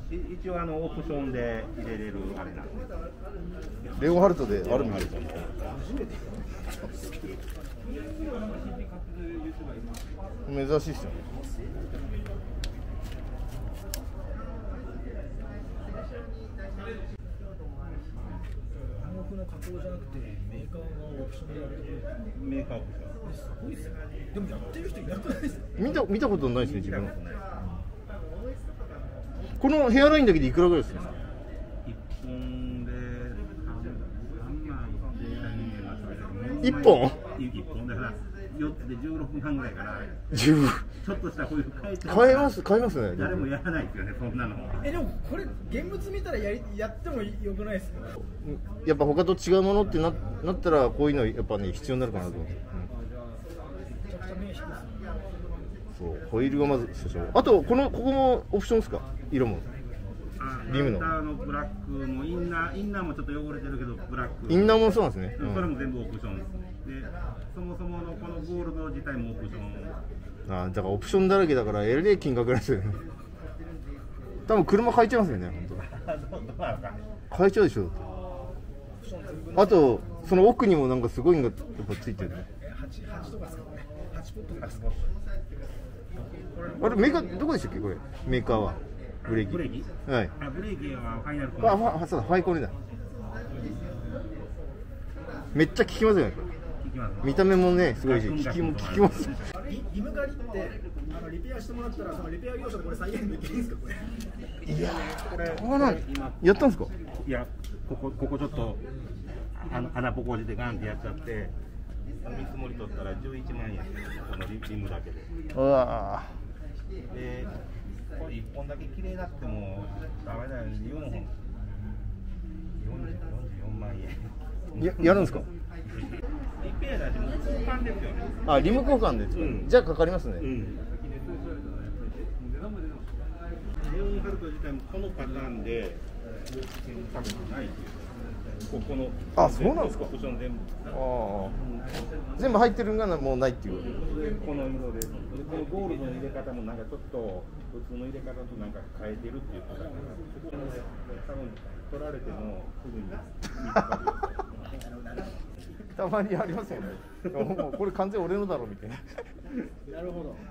一応オプションで入れれるあれなんで。 レオハルトであるんですか。珍しいっすよね。 暗黙の加工じゃなくてメーカーがオプションでやるとメーカーオプション。 すごいですね。でもやってる人いなくないですか。 見たことないですね、自分。このヘアラインだけでいくらぐらいですか。 一本で一本一本で4つで16万ぐらいかな。 十分。 ちょっとしたこういう買えますね。 誰もやらないですよね、そんなの。 でもこれ現物見たらやってもよくないですか。 やっぱ他と違うものってなったらこういうのやっぱね必要になるかなと思って。 めちゃくちゃ目引くですね。 そうホイールがまず最初。あとここもオプションですか。色も。リムのブラックもインナーもちょっと汚れてるけどブラック。 インナーもそうなんですね。 それも全部オプションですね。で、そもそものこのゴールド自体もオプション。 だからオプションだらけだからえらい金額なんですよね。多分車買えちゃいますよね、本当。買えちゃうでしょ。あとその奥にもなんかすごいのがやっぱついてるね。 8とかですかね。8ポットですか。 あれメーカーどこでしたっけこれ。メーカーはブレーキ。 ブレーキ？ はい。 ブレーキはファイナルコン。そうだ、ファイコネだ。めっちゃ効きますよね。見た目もねすごいし、効きます。 リム狩りってリペアしてもらったらそのリペア業者でこれ再現できるんですかこれ。 いややったんですか。 いやここちょっと穴ぼこじでガンってやっちゃって見積もり取ったら11万円このリムだけで。 うわでこれ1本だけ綺麗になってもダメだよね。4本44万円やるんですか。 リペアだしも交換ですよね。 リム交換で、じゃあかかりますね。 レオンハルト自体もこのパターンで多分ないっていう。ここのそうなんですか。 オプション全部入ってるのがもうないっていう。 この色で、このゴールドの入れ方もなんかちょっと普通の入れ方となんか変えてるっていうことだから、多分取られてもすぐに見つかる。 たまにありますよね。もうこれ完全俺のだろうみたいな。 なるほど。